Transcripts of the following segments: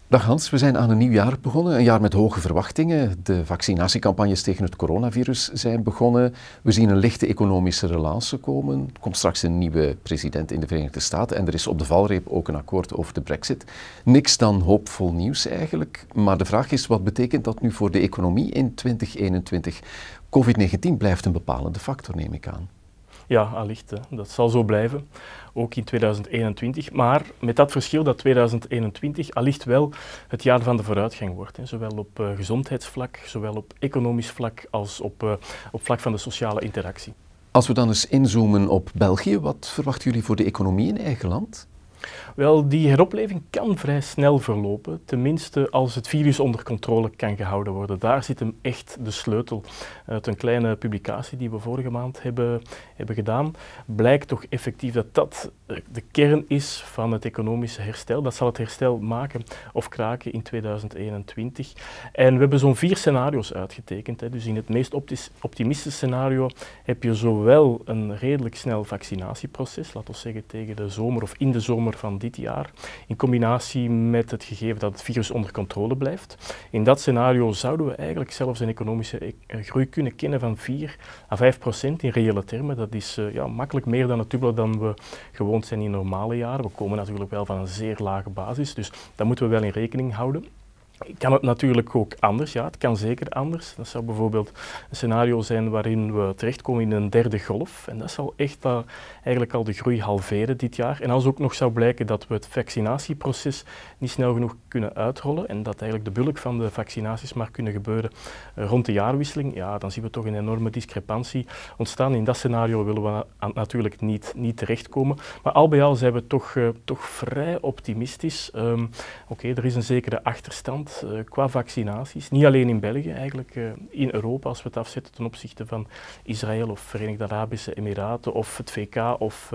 Dag Hans, we zijn aan een nieuw jaar begonnen, een jaar met hoge verwachtingen. De vaccinatiecampagnes tegen het coronavirus zijn begonnen. We zien een lichte economische relance komen. Er komt straks een nieuwe president in de Verenigde Staten en er is op de valreep ook een akkoord over de Brexit. Niks dan hoopvol nieuws eigenlijk, maar de vraag is, wat betekent dat nu voor de economie in 2021? COVID-19 blijft een bepalende factor, neem ik aan. Ja, allicht. Dat zal zo blijven, ook in 2021. Maar met dat verschil dat 2021 allicht wel het jaar van de vooruitgang wordt. Zowel op gezondheidsvlak, zowel op economisch vlak als op vlak van de sociale interactie. Als we dan eens inzoomen op België, wat verwachten jullie voor de economie in eigen land? Wel, die heropleving kan vrij snel verlopen, tenminste als het virus onder controle kan gehouden worden. Daar zit hem echt de sleutel. Uit een kleine publicatie die we vorige maand hebben gedaan, blijkt toch effectief dat dat de kern is van het economische herstel. Dat zal het herstel maken of kraken in 2021. En we hebben zo'n 4 scenario's uitgetekend. Dus in het meest optimistische scenario heb je zowel een redelijk snel vaccinatieproces, laten we zeggen tegen de zomer of in de zomer van dit jaar, in combinatie met het gegeven dat het virus onder controle blijft. In dat scenario zouden we eigenlijk zelfs een economische groei kunnen kennen van 4 à 5% in reële termen. Dat is makkelijk meer dan het dubbele dan we gewond zijn in normale jaren. We komen natuurlijk wel van een zeer lage basis, dus dat moeten we wel in rekening houden. Kan het natuurlijk ook anders? Ja, het kan zeker anders. Dat zou bijvoorbeeld een scenario zijn waarin we terechtkomen in een derde golf. En dat zal echt eigenlijk al de groei halveren dit jaar. En als ook nog zou blijken dat we het vaccinatieproces niet snel genoeg kunnen uitrollen en dat eigenlijk de bulk van de vaccinaties maar kunnen gebeuren rond de jaarwisseling, ja, dan zien we toch een enorme discrepantie ontstaan. In dat scenario willen we natuurlijk niet terechtkomen. Maar al bij al zijn we toch vrij optimistisch. Oké, er is een zekere achterstand qua vaccinaties, niet alleen in België, eigenlijk in Europa, als we het afzetten ten opzichte van Israël of Verenigde Arabische Emiraten of het VK of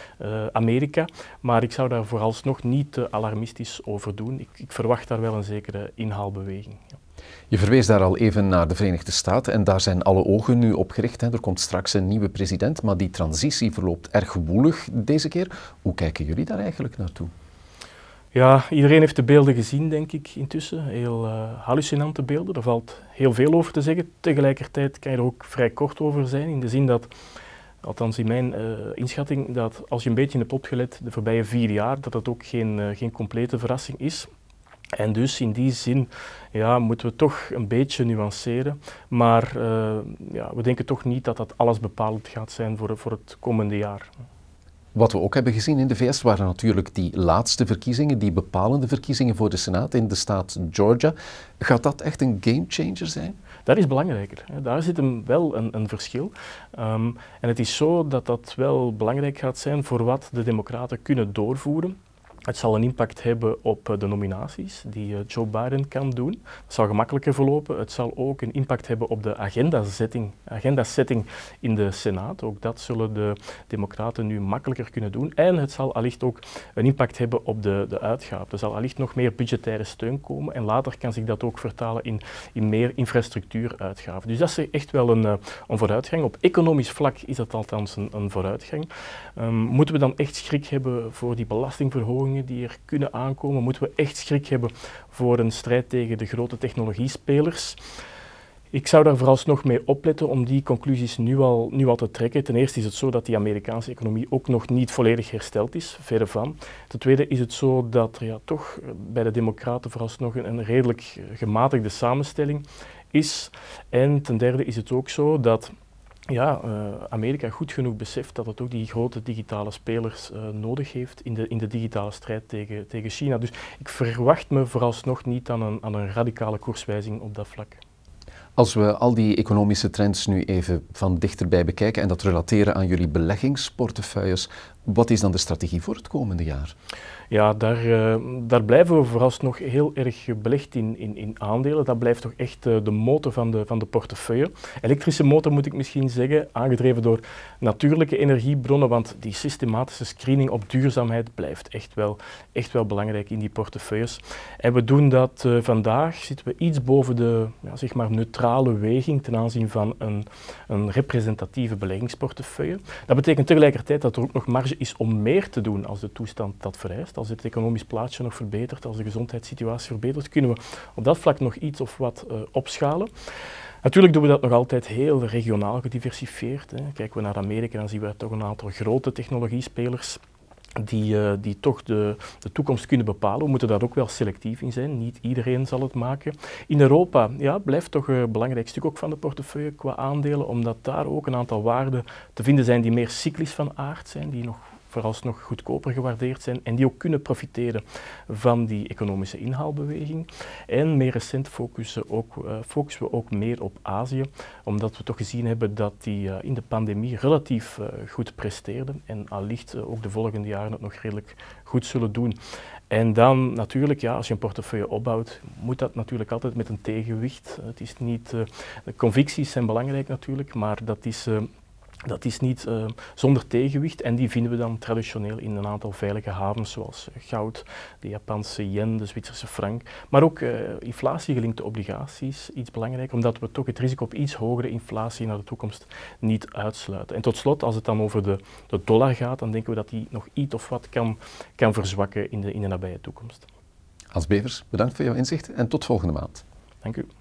Amerika. Maar ik zou daar vooralsnog niet te alarmistisch over doen. Ik verwacht daar wel een zekere inhaalbeweging. Ja. Je verwees daar al even naar de Verenigde Staten en daar zijn alle ogen nu op gericht. Er komt straks een nieuwe president, maar die transitie verloopt erg woelig deze keer. Hoe kijken jullie daar eigenlijk naartoe? Ja, iedereen heeft de beelden gezien, denk ik, intussen. Heel hallucinante beelden, daar valt heel veel over te zeggen. Tegelijkertijd kan je er ook vrij kort over zijn, in de zin dat, althans in mijn inschatting, dat als je een beetje hebt opgelet de voorbije 4 jaar, dat dat ook geen complete verrassing is. En dus in die zin moeten we toch een beetje nuanceren, maar we denken toch niet dat dat alles bepalend gaat zijn voor het komende jaar. Wat we ook hebben gezien in de VS waren natuurlijk die laatste verkiezingen, die bepalende verkiezingen voor de Senaat in de staat Georgia. Gaat dat echt een gamechanger zijn? Dat is belangrijker. Daar zit hem wel een verschil. En het is zo dat dat wel belangrijk gaat zijn voor wat de Democraten kunnen doorvoeren. Het zal een impact hebben op de nominaties die Joe Biden kan doen. Het zal gemakkelijker verlopen. Het zal ook een impact hebben op de agendasetting in de Senaat. Ook dat zullen de Democraten nu makkelijker kunnen doen. En het zal allicht ook een impact hebben op de uitgaven. Er zal allicht nog meer budgettaire steun komen en later kan zich dat ook vertalen in meer infrastructuuruitgaven. Dus dat is echt wel een vooruitgang. Op economisch vlak is dat althans een vooruitgang. Moeten we dan echt schrik hebben voor die belastingverhogingen die er kunnen aankomen? Moeten we echt schrik hebben voor een strijd tegen de grote technologiespelers? Ik zou daar vooralsnog mee opletten om die conclusies nu al te trekken. Ten eerste is het zo dat die Amerikaanse economie ook nog niet volledig hersteld is, verre van. Ten tweede is het zo dat er toch bij de Democraten vooralsnog een redelijk gematigde samenstelling is. En ten derde is het ook zo dat Amerika goed genoeg beseft dat het ook die grote digitale spelers nodig heeft in de digitale strijd tegen China. Dus ik verwacht me vooralsnog niet aan een radicale koerswijzing op dat vlak. Als we al die economische trends nu even van dichterbij bekijken en dat relateren aan jullie beleggingsportefeuilles, wat is dan de strategie voor het komende jaar? Ja, daar blijven we vooralsnog heel erg belegd in aandelen. Dat blijft toch echt de motor van de portefeuille. Elektrische motor moet ik misschien zeggen, aangedreven door natuurlijke energiebronnen, want die systematische screening op duurzaamheid blijft echt wel belangrijk in die portefeuilles. En we doen dat vandaag, zitten we iets boven de zeg maar neutrale weging ten aanzien van een representatieve beleggingsportefeuille. Dat betekent tegelijkertijd dat er ook nog marge is om meer te doen als de toestand dat vereist. als het economisch plaatje nog verbetert, als de gezondheidssituatie verbetert, kunnen we op dat vlak nog iets of wat opschalen. Natuurlijk doen we dat nog altijd heel regionaal gediversifieerd. Kijken we naar Amerika, dan zien we toch een aantal grote technologiespelers die toch de toekomst kunnen bepalen. We moeten daar ook wel selectief in zijn. Niet iedereen zal het maken. In Europa blijft toch een belangrijk stuk ook van de portefeuille qua aandelen, omdat daar ook een aantal waarden te vinden zijn die meer cyclisch van aard zijn, die nog vooralsnog goedkoper gewaardeerd zijn en die ook kunnen profiteren van die economische inhaalbeweging. En meer recent focussen we ook meer op Azië, omdat we toch gezien hebben dat die in de pandemie relatief goed presteerden en allicht ook de volgende jaren het nog redelijk goed zullen doen. En dan natuurlijk, als je een portefeuille opbouwt, moet dat natuurlijk altijd met een tegenwicht. Het is niet, de convicties zijn belangrijk natuurlijk, maar dat is niet zonder tegenwicht en die vinden we dan traditioneel in een aantal veilige havens zoals goud, de Japanse yen, de Zwitserse frank, maar ook inflatiegelinkte obligaties, iets belangrijk, omdat we toch het risico op iets hogere inflatie naar de toekomst niet uitsluiten. En tot slot, als het dan over de dollar gaat, dan denken we dat die nog iets of wat kan verzwakken in de nabije toekomst. Hans Bevers, bedankt voor jouw inzicht en tot volgende maand. Dank u.